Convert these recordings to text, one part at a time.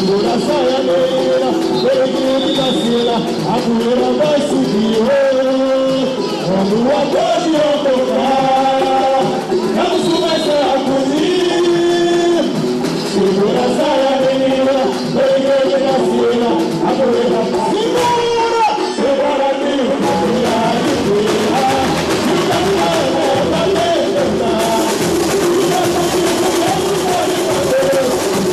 segura a saia menina, peguei da fila, a poeira vai subir. Quando o acordeão tocar, vamos começar a cozinhar. Segura a saia menina, peguei da fila, a poeira vai subir. Segura a menina, vai virar. Fica a pra levantar. Fica comigo, não pode fazer.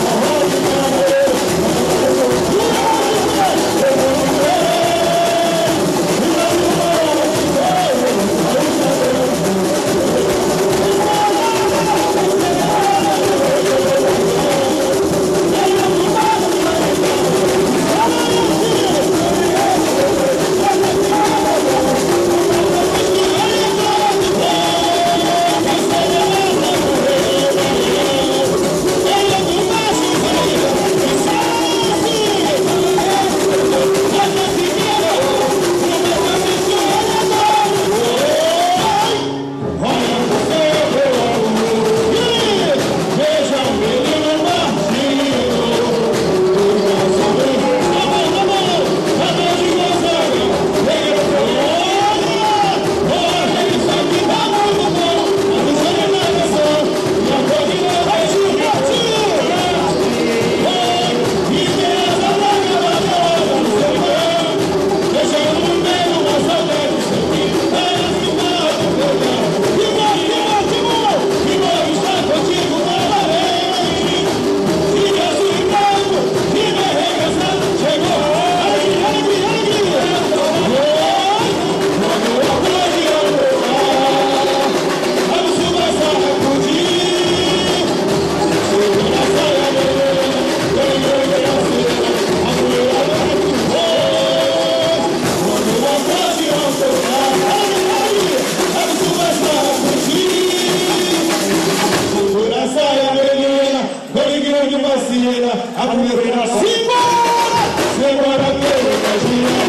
A poeira simbora, simbora pela magia.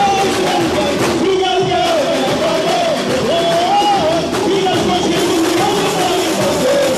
E as contigo não podem fazer.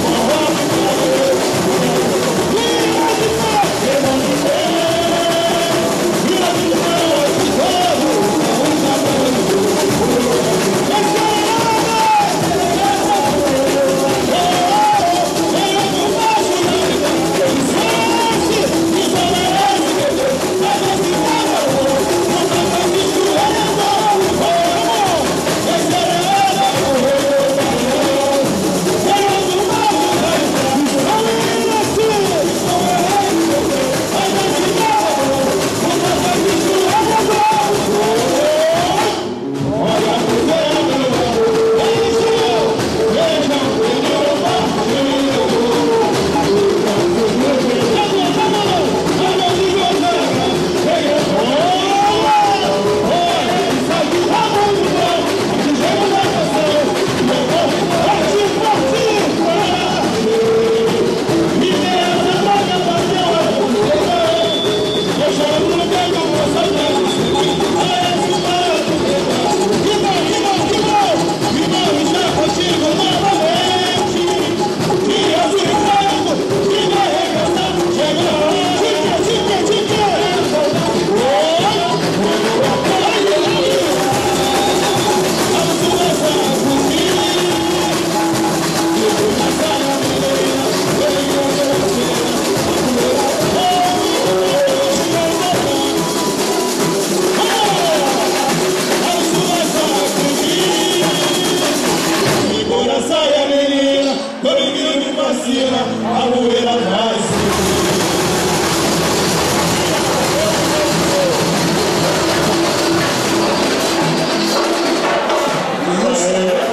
A poeira vai subir.